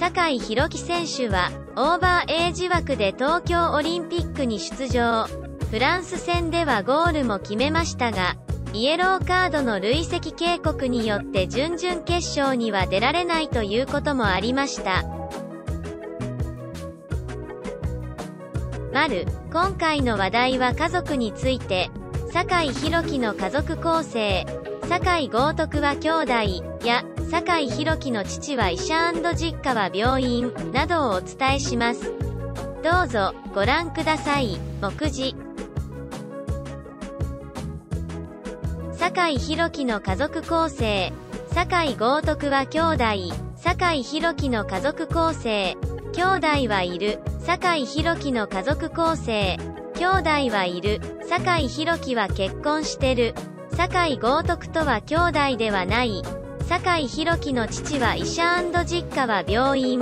酒井宏樹選手は、オーバーエイジ枠で東京オリンピックに出場。フランス戦ではゴールも決めましたが、イエローカードの累積警告によって準々決勝には出られないということもありました。今回の話題は家族について、酒井宏樹の家族構成、酒井豪徳は兄弟、や、酒井宏樹の父は医者&実家は病院、などをお伝えします。どうぞ、ご覧ください。目次。酒井宏樹の家族構成。酒井豪徳は兄弟。酒井宏樹の家族構成。兄弟はいる。酒井宏樹の家族構成。兄弟はいる。酒井宏樹は結婚してる。酒井豪徳とは兄弟ではない。酒井宏樹の父は医者&実家は病院。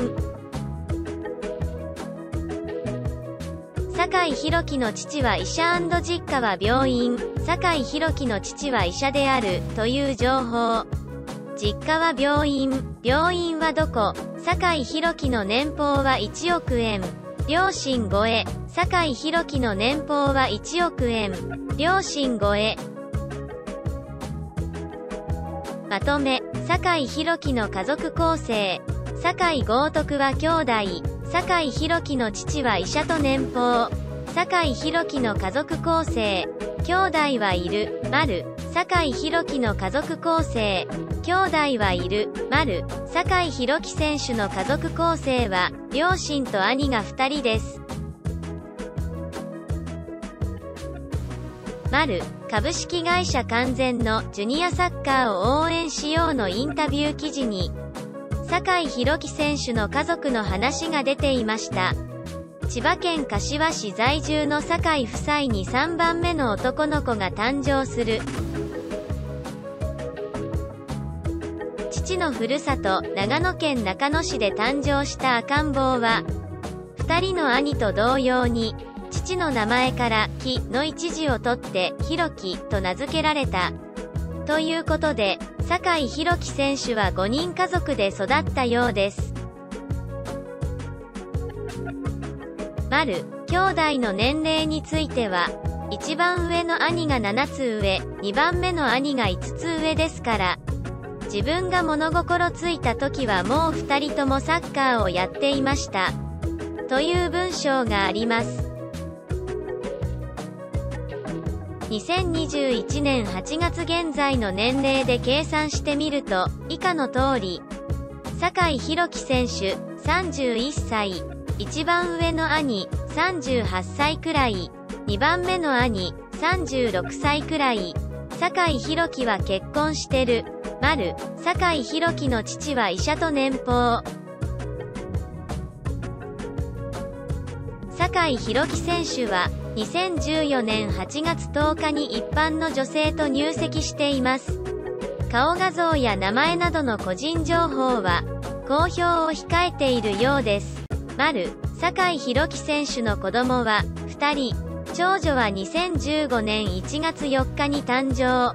酒井宏樹の父は医者&実家は病院。酒井宏樹の父は医者である、という情報。実家は病院。病院はどこ？酒井宏樹の年俸は1億円。両親超え。酒井宏樹の年俸は1億円。両親超え。まとめ。酒井宏樹の家族構成。酒井豪徳は兄弟。酒井宏樹の父は医者と年俸。酒井宏樹の家族構成。兄弟はいる。酒井宏樹の家族構成。兄弟はいる。酒井宏樹選手の家族構成は、両親と兄が2人です。株式会社完全のジュニアサッカーを応援しようのインタビュー記事に、酒井宏樹選手の家族の話が出ていました。千葉県柏市在住の酒井夫妻に3番目の男の子が誕生する。父のふるさと、長野県中野市で誕生した赤ん坊は、2人の兄と同様に、父の名前から「木」の一字を取って「宏樹」と名付けられた。ということで、酒井宏樹選手は5人家族で育ったようです。兄弟の年齢については、一番上の兄が7つ上、2番目の兄が5つ上ですから、自分が物心ついた時はもう2人ともサッカーをやっていました。という文章があります。2021年8月現在の年齢で計算してみると、以下の通り。酒井宏樹選手、31歳。一番上の兄、38歳くらい。2番目の兄、36歳くらい。酒井宏樹は結婚してる。酒井宏樹の父は医者と年俸。酒井宏樹選手は、2014年8月10日に一般の女性と入籍しています。顔画像や名前などの個人情報は、公表を控えているようです。酒井宏樹選手の子供は、2人。長女は2015年1月4日に誕生。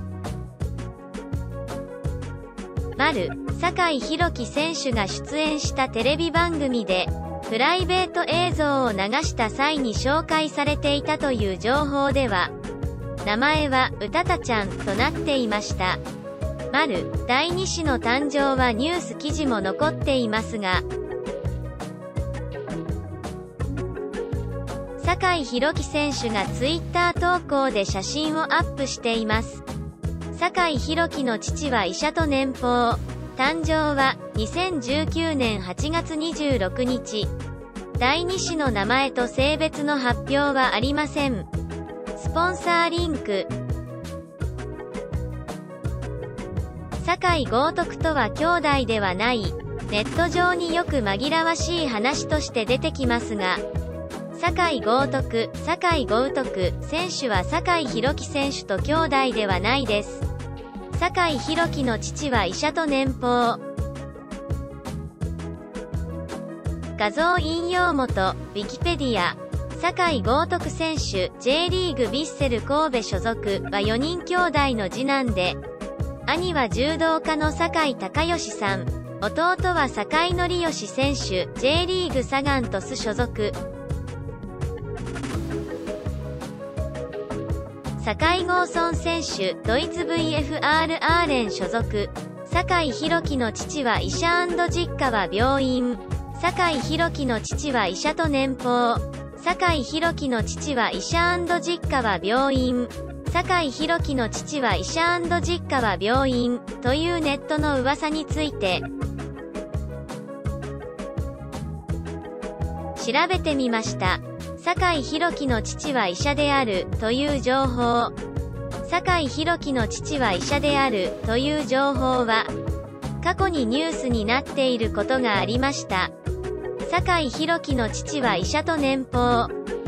酒井宏樹選手が出演したテレビ番組で、プライベート映像を流した際に紹介されていたという情報では、名前はうたたちゃんとなっていました。第2子の誕生はニュース記事も残っていますが、酒井宏樹選手がツイッター投稿で写真をアップしています。酒井宏樹の父は医者と年俸。誕生は2019年8月26日。第2子の名前と性別の発表はありません。スポンサーリンク。酒井豪徳とは兄弟ではない。ネット上によく紛らわしい話として出てきますが、酒井豪徳、酒井豪徳選手は酒井宏樹選手と兄弟ではないです。酒井宏樹の父は医者と年俸。画像引用元、ウィキペディア。酒井豪徳選手、J リーグヴィッセル神戸所属は4人兄弟の次男で、兄は柔道家の酒井貴義さん、 弟は坂井紀義選手、J リーグサガン鳥栖所属。坂井豪尊選手、ドイツ VfR アーレン所属。坂井宏樹の父は医者&実家は病院。坂井宏樹の父は医者と年俸。坂井宏樹の父は医者&実家は病院。坂井宏樹の父は医者&実家は病院。というネットの噂について、調べてみました。坂井宏樹の父は医者である、という情報。坂井宏樹の父は医者である、という情報は、過去にニュースになっていることがありました。坂井宏樹の父は医者と年俸。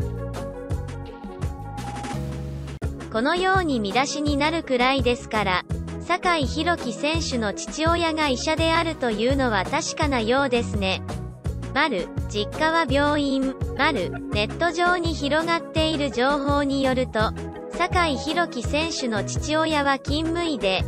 このように見出しになるくらいですから、坂井宏樹選手の父親が医者であるというのは確かなようですね。実家は病院。ネット上に広がっている情報によると、坂井宏樹選手の父親は勤務医で、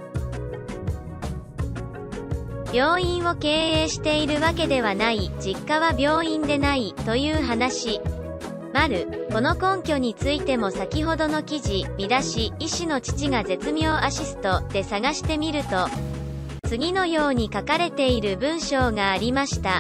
病院を経営しているわけではない、実家は病院でない、という話。この根拠についても先ほどの記事、見出し、医師の父が絶妙アシストで探してみると、次のように書かれている文章がありました。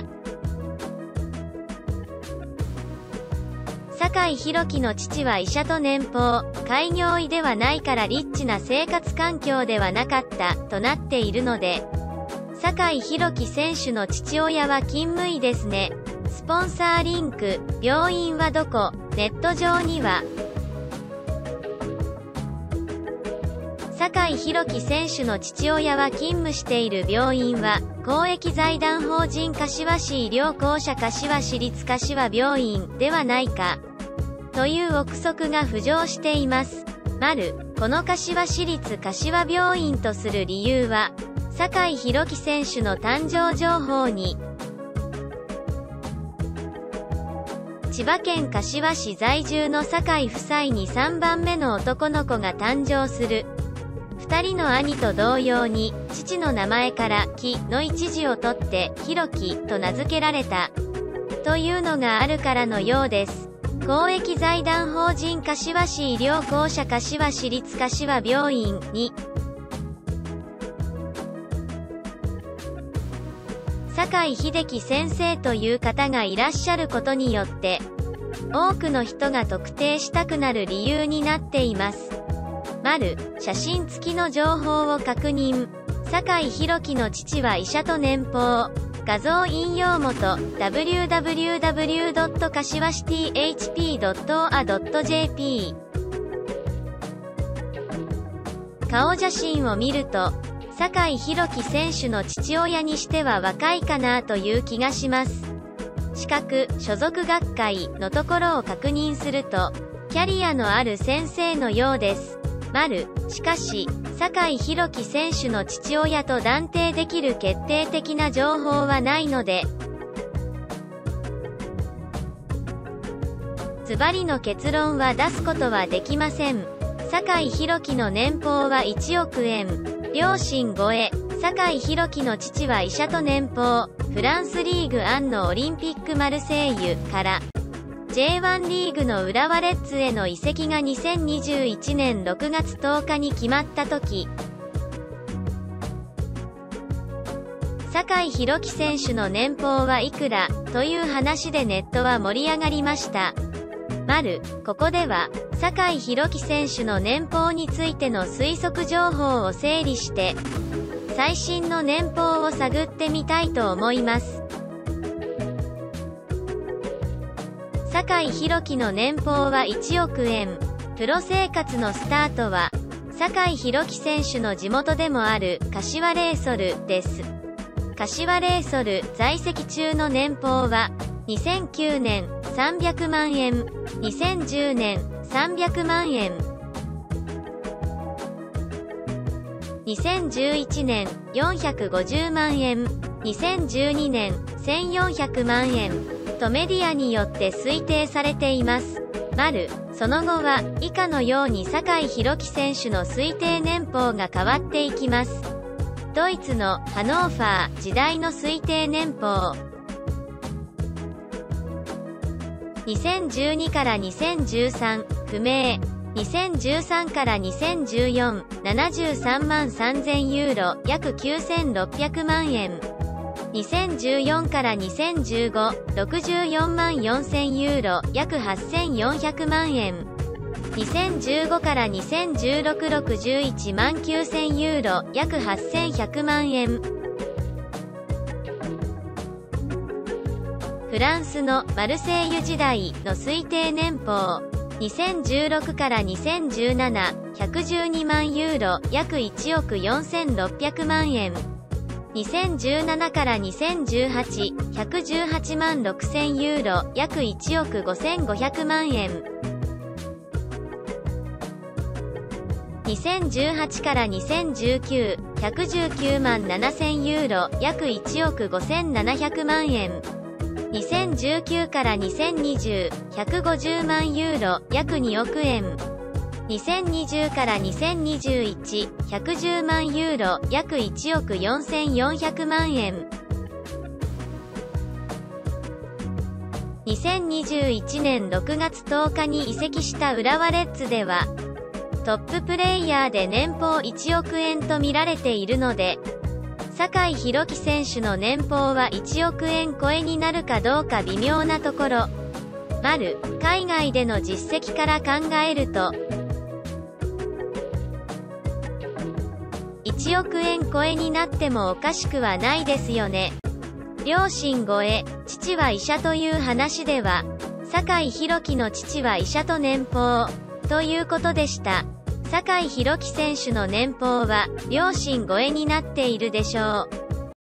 坂井宏樹の父は医者と年俸、開業医ではないからリッチな生活環境ではなかった、となっているので、坂井宏樹選手の父親は勤務医ですね。スポンサーリンク、病院はどこ？ネット上には、坂井宏樹選手の父親は勤務している病院は、公益財団法人柏市医療公社柏市立柏病院ではないか、という憶測が浮上しています。この柏市立柏病院とする理由は、坂井宏樹選手の誕生情報に、千葉県柏市在住の坂井夫妻に3番目の男の子が誕生する。2人の兄と同様に、父の名前から木の一字を取って、宏樹と名付けられた。というのがあるからのようです。公益財団法人柏市医療公社柏市立柏病院に、坂井秀樹先生という方がいらっしゃることによって、多くの人が特定したくなる理由になっています。写真付きの情報を確認。坂井宏樹の父は医者と年俸。画像引用元 www.柏市thp.or.jp 顔写真を見ると、坂井宏樹選手の父親にしては若いかなという気がします。資格、所属学会のところを確認すると、キャリアのある先生のようです。しかし、坂井宏樹選手の父親と断定できる決定的な情報はないので、ズバリの結論は出すことはできません。坂井宏樹の年俸は1億円。両親超え。坂井宏樹の父は医者と年俸。フランスリーグアンのオリンピックマルセイユから、J1 リーグの浦和レッズへの移籍が2021年6月10日に決まった時、坂井宏樹選手の年俸はいくらという話でネットは盛り上がりました。ここでは、坂井宏樹選手の年俸についての推測情報を整理して、最新の年俸を探ってみたいと思います。坂井宏樹の年俸は1億円。プロ生活のスタートは、坂井宏樹選手の地元でもある柏レイソルです。柏レイソル在籍中の年俸は、2009年300万円、2010年300万円、2011年450万円、2012年1400万円とメディアによって推定されています。その後は以下のように坂井宏樹選手の推定年俸が変わっていきます。 ドイツのハノーファー時代の推定年俸。2012から2013、不明。2013から2014、73万3000ユーロ、約9600万円。2014から2015、64万4000ユーロ、約8400万円。2015から2016、61万9000ユーロ、約8100万円。フランスのマルセイユ時代の推定年俸。2016から2017、112万ユーロ、約1億4600万円。2017から2018、118万6000ユーロ、約1億5500万円。2018から2019、119万7000ユーロ、約1億5700万円。2019から2020、150万ユーロ、約2億円。2020から2021、110万ユーロ、約1億4400万円。2021年6月10日に移籍した浦和レッズでは、トッププレイヤーで年俸1億円と見られているので、酒井宏樹選手の年俸は1億円超えになるかどうか微妙なところ。海外での実績から考えると、1億円超えになってもおかしくはないですよね。両親超え、父は医者という話では、酒井宏樹の父は医者と年俸、ということでした。酒井宏樹選手の年俸は、両親超えになっているでしょう。